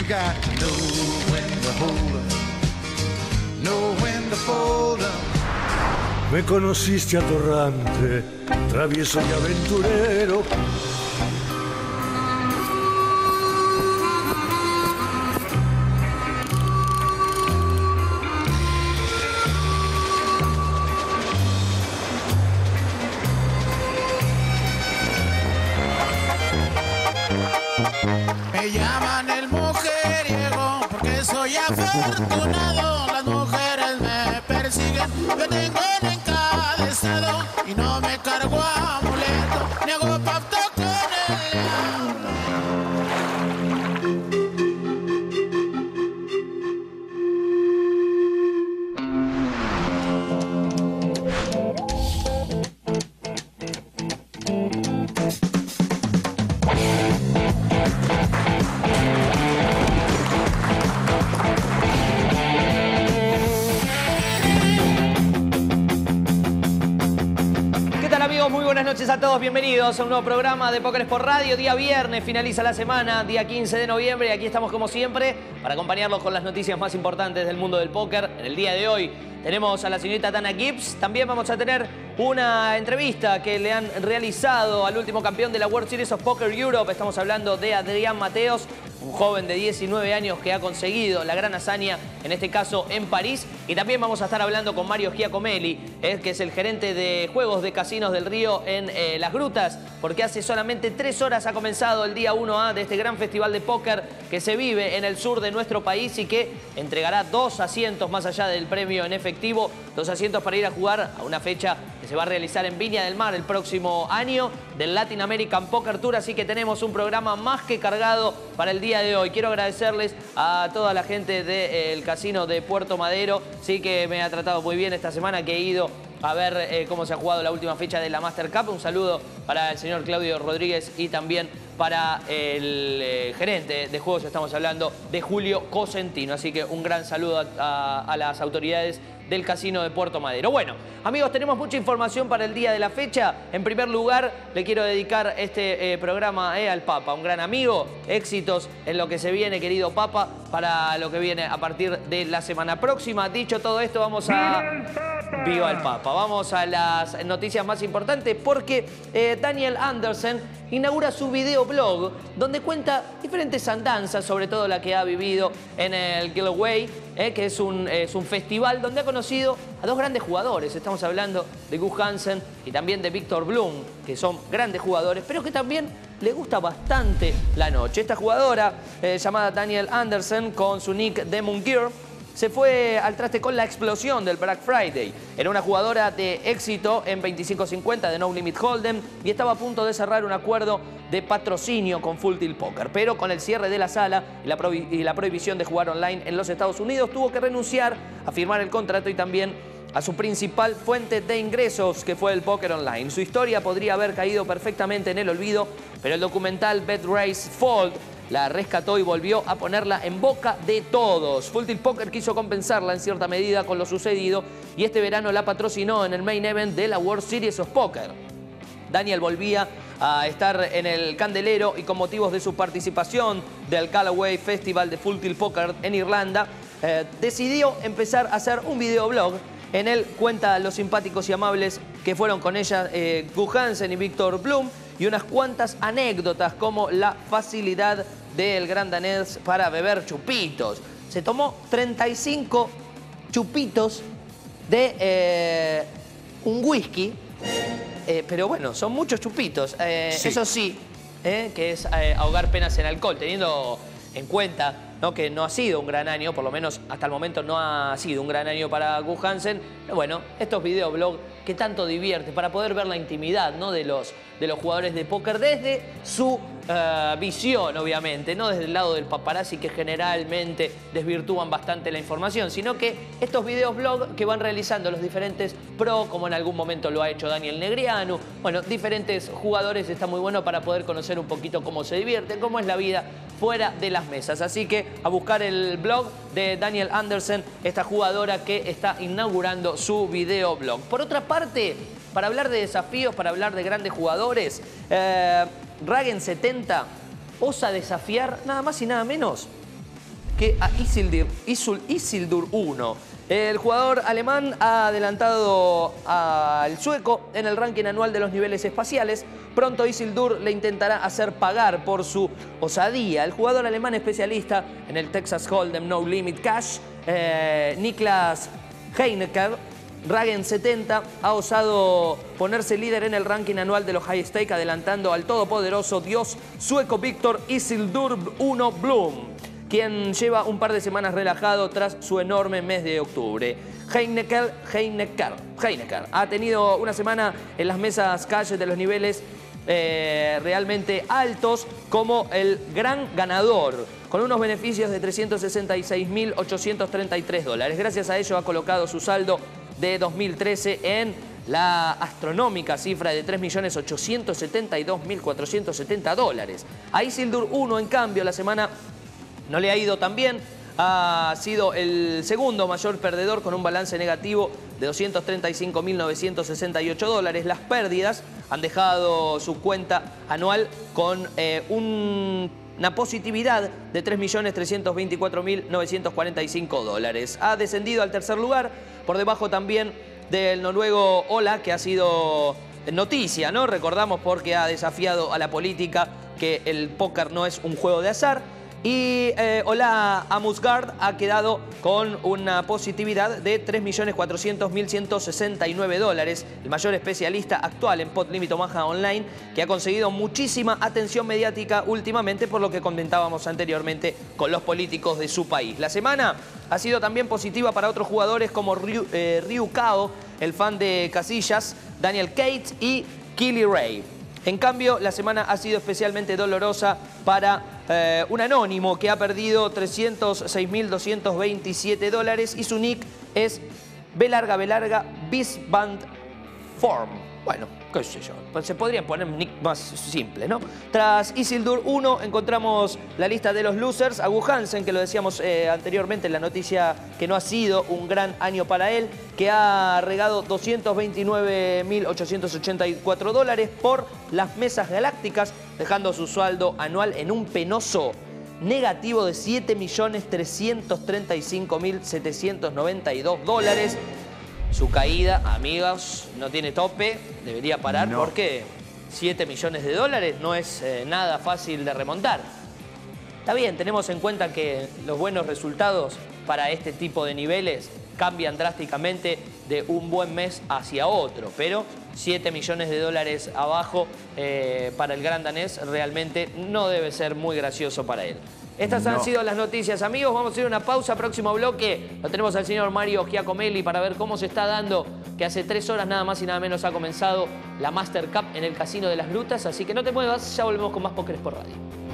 got to know when to hold 'em, know when to fold 'em. Me conociste atorrante, travieso y aventurero. Me llaman el mujeriego porque soy afortunado. Las mujeres me persiguen, yo tengo en cada estado y no me cargo amuleto, ni hago pacto con el diablo. Muy buenas noches a todos, bienvenidos a un nuevo programa de Póker Sport Radio. Día viernes, finaliza la semana, día 15 de noviembre y aquí estamos como siempre para acompañarlos con las noticias más importantes del mundo del póker. En el día de hoy tenemos a la señorita Dana Gibbs, también vamos a tener una entrevista que le han realizado al último campeón de la World Series of Poker Europe. Estamos hablando de Adrián Mateos, un joven de 19 años que ha conseguido la gran hazaña, en este caso en París. Y también vamos a estar hablando con Mario Giacomelli, que es el gerente de juegos de Casinos del Río en Las Grutas, porque hace solamente 3 horas ha comenzado el día 1A de este gran festival de póker que se vive en el sur de nuestro país y que entregará 2 asientos más allá del premio en efectivo, 2 asientos para ir a jugar a una fecha que se va a realizar en Viña del Mar el próximo año del Latin American Poker Tour, así que tenemos un programa más que cargado para el día de hoy. Quiero agradecerles a toda la gente del casino de Puerto Madero, sí, que me ha tratado muy bien esta semana, que he ido a ver cómo se ha jugado la última fecha de la Master Cup. Un saludo para el señor Claudio Rodríguez y también para el gerente de juegos, estamos hablando de Julio Cosentino. Así que un gran saludo a las autoridades del casino de Puerto Madero. Bueno, amigos, tenemos mucha información para el día de la fecha. En primer lugar, le quiero dedicar este programa al Papa, un gran amigo. Éxitos en lo que se viene, querido Papa, para lo que viene a partir de la semana próxima. Dicho todo esto, vamos a... ¡Viva el Papa! Vamos a las noticias más importantes porque Daniel Andersen inaugura su videoblog donde cuenta diferentes andanzas, sobre todo la que ha vivido en el Gilaway, que es un festival donde ha conocido a 2 grandes jugadores. Estamos hablando de Gus Hansen y también de Victor Bloom, que son grandes jugadores, pero que también le gusta bastante la noche. Esta jugadora, llamada Daniel Andersen, con su nick Demon Gear, se fue al traste con la explosión del Black Friday. Era una jugadora de éxito en 25-50 de No Limit Hold'em y estaba a punto de cerrar un acuerdo de patrocinio con Full Tilt Poker. Pero con el cierre de la sala y la prohibición de jugar online en los Estados Unidos, tuvo que renunciar a firmar el contrato y también a su principal fuente de ingresos, que fue el póker online. Su historia podría haber caído perfectamente en el olvido, pero el documental Bet Race Fold la rescató y volvió a ponerla en boca de todos. Full Tilt Poker quiso compensarla en cierta medida con lo sucedido y este verano la patrocinó en el main event de la World Series of Poker. Daniel volvía a estar en el candelero y con motivos de su participación del Galloway Festival de Full Tilt Poker en Irlanda, decidió empezar a hacer un videoblog. En él cuenta a los simpáticos y amables que fueron con ella Gus Hansen y Victor Bloom y unas cuantas anécdotas como la facilidad del gran danés para beber chupitos. Se tomó 35 chupitos de un whisky, pero bueno, son muchos chupitos. Sí. Eso sí, que es ahogar penas en alcohol, teniendo en cuenta, ¿no?, que no ha sido un gran año, por lo menos hasta el momento no ha sido un gran año para Gus Hansen. Pero bueno, estos videoblogs que tanto divierte para poder ver la intimidad, ¿no?, de los jugadores de póker desde su visión, obviamente, no desde el lado del paparazzi, que generalmente desvirtúan bastante la información, sino que estos videoblogs que van realizando los diferentes pro, como en algún momento lo ha hecho Daniel Negreanu, bueno, diferentes jugadores, está muy bueno para poder conocer un poquito cómo se divierten, cómo es la vida fuera de las mesas. Así que a buscar el blog de Daniel Andersen, esta jugadora que está inaugurando su videoblog. Por otra parte, para hablar de desafíos, para hablar de grandes jugadores, Ragen70 osa desafiar nada más y nada menos que a Isildur 1. El jugador alemán ha adelantado al sueco en el ranking anual de los niveles espaciales. Pronto Isildur le intentará hacer pagar por su osadía. El jugador alemán especialista en el Texas Hold'em No Limit Cash, Niklas Heinecker, Ragen 70, ha osado ponerse líder en el ranking anual de los high stake, adelantando al todopoderoso dios sueco Víctor Isildur 1 Blum, quien lleva un par de semanas relajado tras su enorme mes de octubre. Heinecker ha tenido una semana en las mesas cash de los niveles realmente altos como el gran ganador, con unos beneficios de $366.833. Gracias a ello ha colocado su saldo de 2013 en la astronómica cifra de $3.872.470. A Isildur 1, en cambio, la semana no le ha ido tan bien. Ha sido el segundo mayor perdedor con un balance negativo de $235.968. Las pérdidas han dejado su cuenta anual con una positividad de $3.324.945. Ha descendido al tercer lugar, por debajo también del noruego Ola, que ha sido noticia, ¿no? Recordamos, porque ha desafiado a la política que el póker no es un juego de azar. Y Ola Amusgaard ha quedado con una positividad de $3.400.169, el mayor especialista actual en Pot Limit Omaha Online, que ha conseguido muchísima atención mediática últimamente por lo que comentábamos anteriormente con los políticos de su país. La semana ha sido también positiva para otros jugadores como Ryu Kao, el fan de Casillas, Daniel Cates y Killy Ray. En cambio, la semana ha sido especialmente dolorosa para un anónimo que ha perdido $306.227 y su nick es B Bisband Form. Bueno, qué sé yo, pues se podría poner un nick más simple, ¿no? Tras Isildur 1 encontramos la lista de los losers. Agu Hansen, que lo decíamos anteriormente en la noticia, que no ha sido un gran año para él, que ha regado $229.884 por las mesas galácticas, dejando su saldo anual en un penoso negativo de $7.335.792. Su caída, amigos, no tiene tope, debería parar, no, porque $7 millones no es nada fácil de remontar. Está bien, tenemos en cuenta que los buenos resultados para este tipo de niveles cambian drásticamente de un buen mes hacia otro, pero $7 millones abajo para el gran danés realmente no debe ser muy gracioso para él. Estas han sido las noticias, amigos. Vamos a hacer una pausa. Próximo bloque lo tenemos al señor Mario Giacomelli para ver cómo se está dando, que hace 3 horas nada más y nada menos ha comenzado la Master Cup en el Casino de las Grutas. Así que no te muevas, ya volvemos con más Poker Sport Radio.